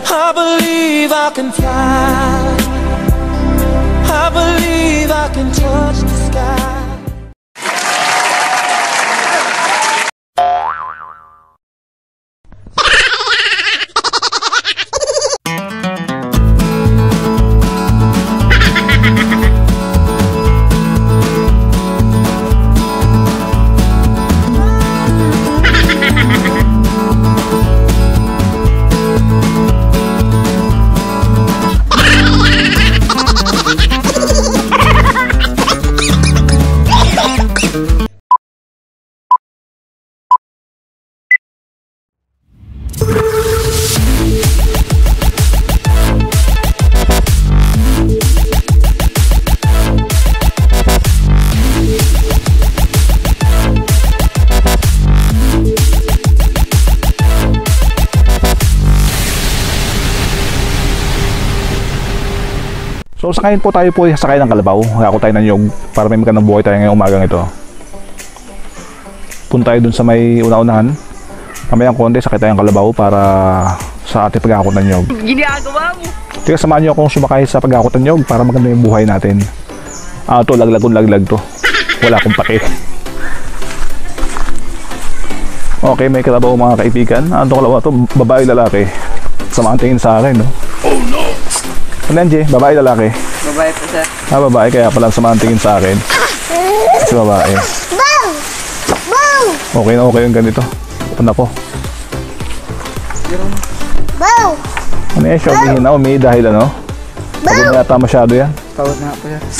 I believe I can fly. I believe I can touch the sky. So sakayin po tayo po sakay ng kalabaw. Ako tayo ng nyog para may magandang buhay tayo ngayong umagang ito. Punta tayo dun sa may una-unahan. Kamayang konti sakay tayo ng kalabaw para sa ating pag-akot ng nyog. Ginagawa mo! Teka, samahan nyo akong sumakay sa pag-akot ng nyog para maganda yung buhay natin. Ito, laglag to. Wala akong pake. Okay, may kalabaw mga kaibigan. Ano kalabaw to? Babae, lalaki. Samahan tingin sa akin, no? Oh no! Ano yan, Jay? Babae, lalaki? Babae po, sir. Babae, kaya pala samahan tingin sa akin. Kasi babae. Okay na okay yung ganito. Punta ko. Ano yan, shoppingin na? May dahil ano? Pagod na yata masyado yan. Pagod na po, sir.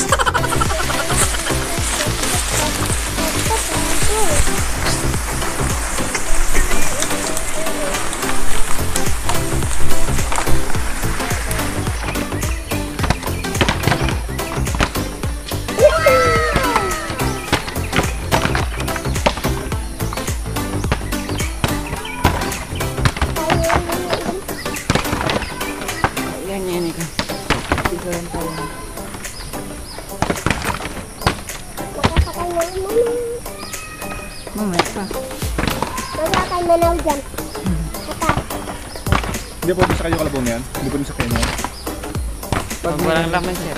Mamaya pa. Wala kang manaw dyan. Hindi po sa kayo kalabaw na yan? Hindi po sa kayo na yan? Pag walang laman, sir.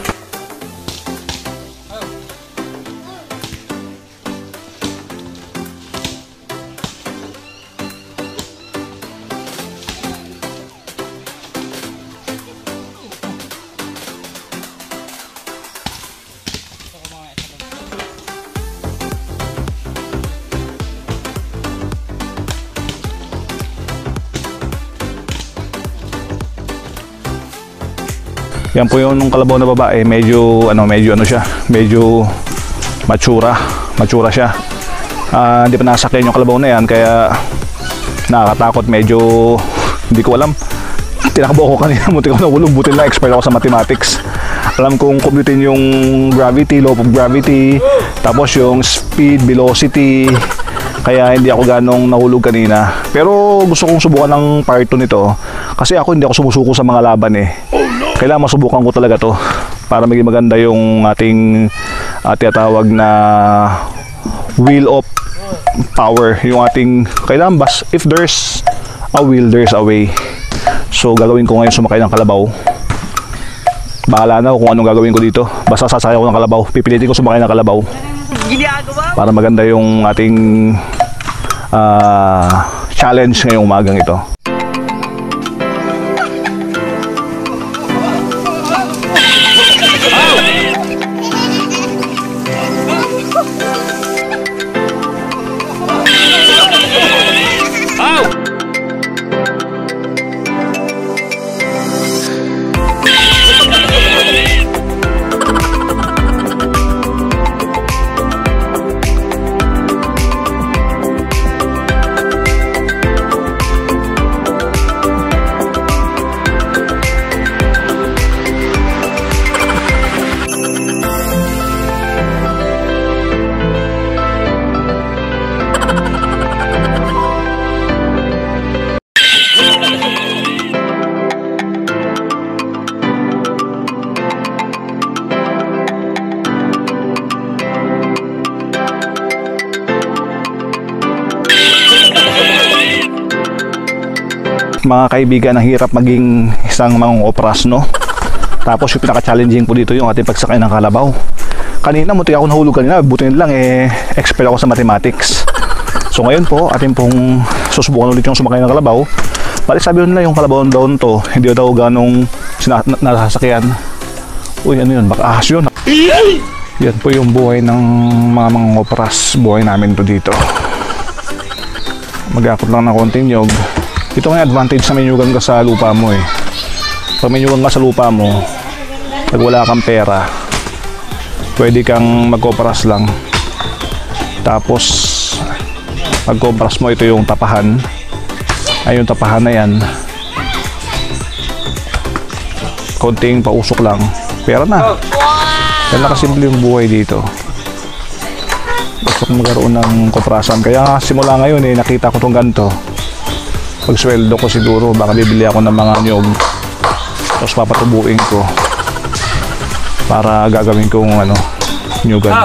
Yan po yung kalabaw na babae, medyo siya, medyo matura siya. Hindi pa nasakyan yung kalabaw na yan, kaya nakakatakot, medyo hindi ko alam. Tinakbo ko kanina, muntik ko nahulog, buti na expert ako sa mathematics. Alam kong computein yung gravity, law of gravity, tapos yung speed, velocity, kaya hindi ako ganong nahulog kanina. Pero gusto kong subukan ng part 2 nito, kasi ako hindi ako sumusuko sa mga laban eh. Kailangan masubukan ko talaga to para maging maganda yung ating tinatawag na wheel of power, yung ating kailangan if there's a will, there's a way. So gagawin ko ngayon sumakay ng kalabaw. Bahala na kung anong gagawin ko dito, basta sasakay ako ng kalabaw. Pipilitin ko sumakay ng kalabaw para maganda yung ating challenge ngayong umagang ito. mga kaibigan, ang hirap maging isang mangungopras, no? Tapos yung pinaka-challenging po dito yung ating pagsakay ng kalabaw. Kanina muntik ako nahulog kanina, buti lang expert ako sa mathematics. So ngayon po, atin pong susubukan ulit yung sumakay ng kalabaw. Bali sabi nila yung kalabaw daw to, hindi daw ganong nasasakyan. Uy, ano yun? Baka ahas yun. Yan po yung buhay ng mga mangungopras. Buhay namin to dito. Mag-akot lang ng konting nyog. Ito nga advantage sa menyugan ka sa lupa mo eh. Pag menyugan ka sa lupa mo, pag wala kang pera, pwede kang mag-opras lang. Tapos pag-opras mo, ito yung tapahan. Ay, yung tapahan na yan, konting pausok lang, pera na. Yan na kasimple yung buhay dito. Gusto ko magkaroon ng koprasan. Kaya simula ngayon nakita ko itong ganito. Pag sweldo ko siguro, baka bibili ako ng mga nyog. Tapos papatubuin ko para gagawin kong nyugan.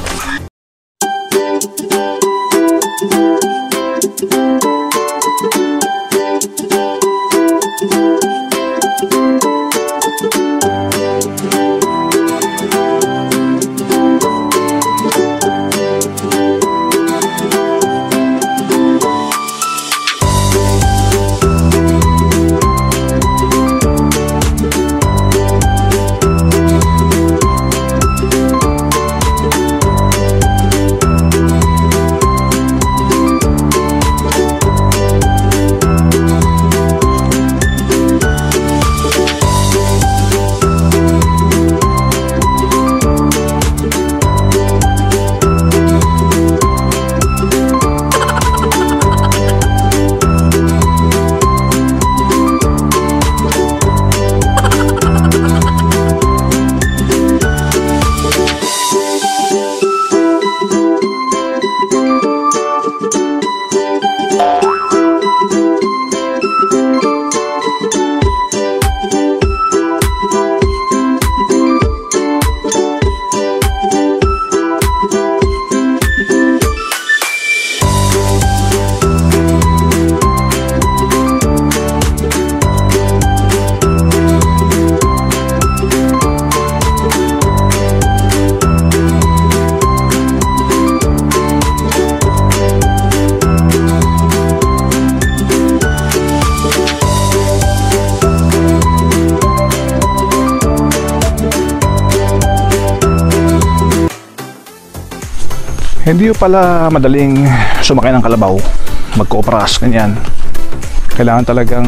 Hindi yung pala madaling sumakay ng kalabaw, mag-koopras, ganyan. Kailangan talagang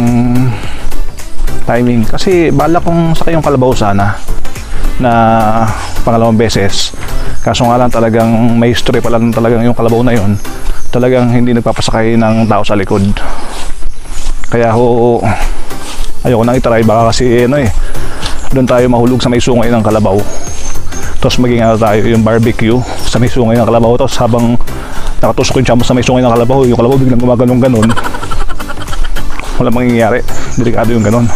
timing. Kasi bala kong sakay yung kalabaw sana na pangalawang beses. Kaso nga lang talagang may history pala talagang yung kalabaw na yun. Talagang hindi nagpapasakay ng tao sa likod. Kaya ayoko nang itry, baka kasi doon tayo mahulog sa may sungay ng kalabaw. Tapos maging tayo yung barbecue sa may sungay ng kalabaw. Tapos habang nakatusok yung champs sa may sungay ng kalabaw, yung kalabaw biglang gumaganong-ganon. Wala mangyayari. Delikado yung ganon.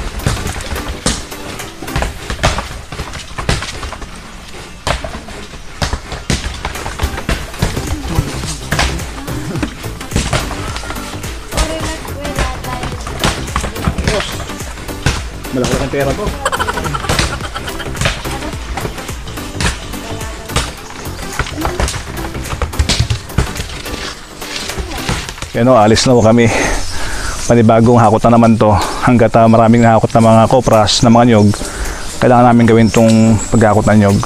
Malaki-laking pera to. Yan alis na po kami. Panibagong hakot na naman to. Hanggat maraming nahakot na mga kopras, na mga nyog, kailangan namin gawin tong paghakot na nyog.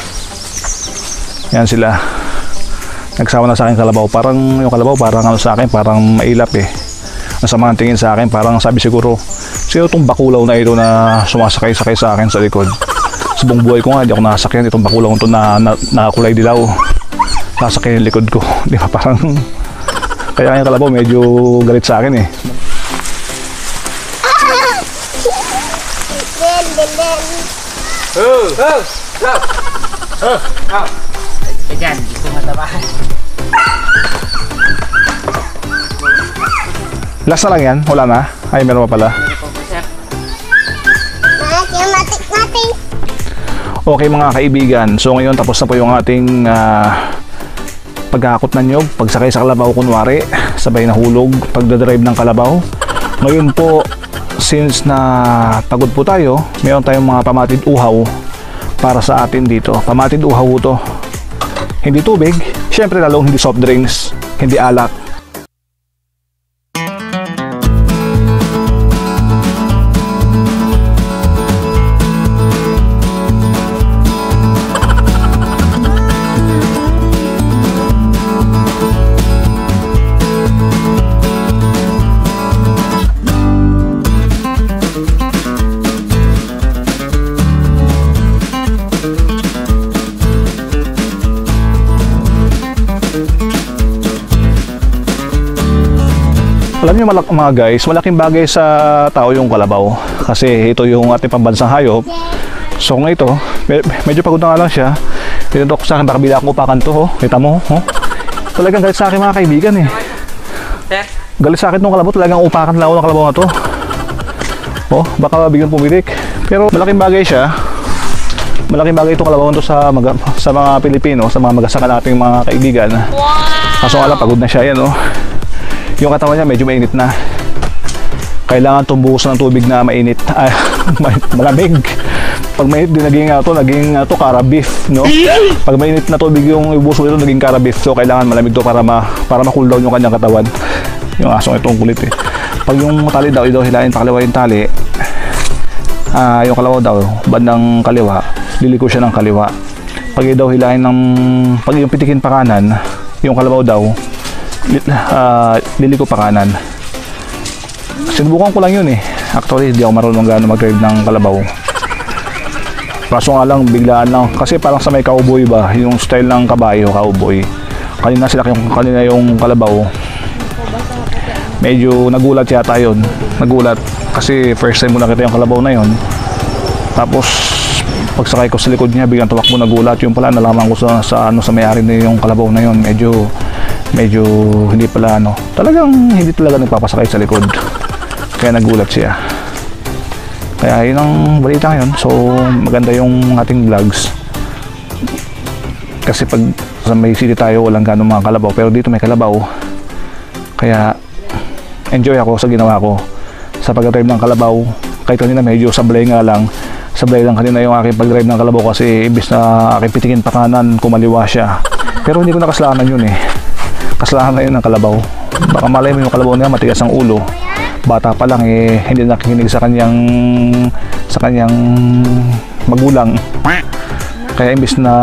Yan sila. Nagsawa na sa akin kalabaw. Parang yung kalabaw parang sa akin, parang mailap Nasa mga tingin sa akin, parang sabi siguro, sino itong bakulaw na ito na sumasakay-sakay sa akin sa likod. Sa buong buhay ko nga, hindi ako nasakyan. Itong bakulaw ito na nakakulay dilaw. Sasakyan yung likod ko. Di ba parang... Kaya yung kalabaw medyo galit sa akin Ayan, di ko matabahan. Last na lang yan? Wala na? Ay, meron pa pala. Okay mga kaibigan, so ngayon tapos na po yung ating paghakot ng nyog, pagsakay sa kalabaw kunwari, sabay na hulog, pagdadrive ng kalabaw. Ngayon po, since na pagod po tayo, mayroon tayong mga pamatid uhaw para sa atin dito. Pamatid uhaw to. Hindi tubig, syempre lalong hindi soft drinks, hindi alak. Alam niyo mga guys, malaking bagay sa tao yung kalabaw kasi ito yung ating pambansang hayop. So kung ito, medyo pagod na nga lang siya. Tinudok sa akin, baka bila akong upakan to, oh. Kita mo, oh. Talagang galit sa akin mga kaibigan eh. Galit sa akin tong kalabaw, talagang upakan lang ako ng kalabaw na to. Oh, baka bigyan pumilik. Pero malaking bagay siya. Malaking bagay itong kalabaw to sa mga Pilipino, sa mga magasaka nating mga kaibigan. Kaso nga lang, pagod na siya yan, oh. Yung katawan niya medyo mainit na. Kailangan tumbuhos ng tubig na mainit. Malamig. Pag mainit din naging kara beef, no? Pag mainit na tubig yung ibuhos nito naging kara beef. So kailangan malamig to para ma-cool down yung kanyang katawan. Yung asong itong kulit eh. Pag yung tali daw hilahin pakaliwa yung tali, yung kalabaw daw bandang kaliwa, liliko siya ng kaliwa. Pag daw hilahin pag yung pitikin pa kanan, yung kalabaw daw liliko pa kanan. Sinubukan ko lang yun eh. Actually, hindi ako marunong gaano mag-drive ng kalabaw. Kaso nga lang, biglaan lang. Kasi parang sa may cowboy ba, yung style ng kabayo, cowboy. Kanina yung kalabaw. Medyo nagulat yata yun. Nagulat. Kasi first time mo nakita yung kalabaw na yun. Tapos, pagsakay ko sa likod niya, biglang tumakbo nagulat. Yung pala, nalaman ko sa may-ari na yung kalabaw na yun. Medyo hindi pala talagang hindi talaga nagpapasakay sa likod, kaya nagulat siya. Kaya yun ang balita ngayon. So maganda yung ating vlogs kasi pag sa may city tayo walang ganong mga kalabaw, pero dito may kalabaw, kaya enjoy ako sa ginawa ko sa pag-drive ng kalabaw. Kahit kanina medyo sablay lang kanina yung aking pag-drive ng kalabaw kasi imbis na aking pitikin pa kanan, kumaliwa siya, pero hindi ko nakasalanan yun eh. Kasalanan na yun ng kalabaw. Baka malay mo yung kalabaw niya matigas ang ulo, bata pa lang eh, hindi nakikinig sa kanyang magulang, kaya imbis na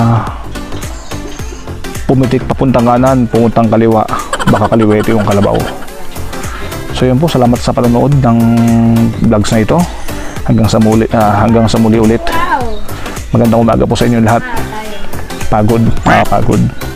pumitik papuntang kanan, pumuntang kaliwa, baka kaliwete yung kalabaw. So yun po, salamat sa panonood ng vlogs na ito. Hanggang sa muli ulit. Magandang umaga po sa inyo lahat. Pagod.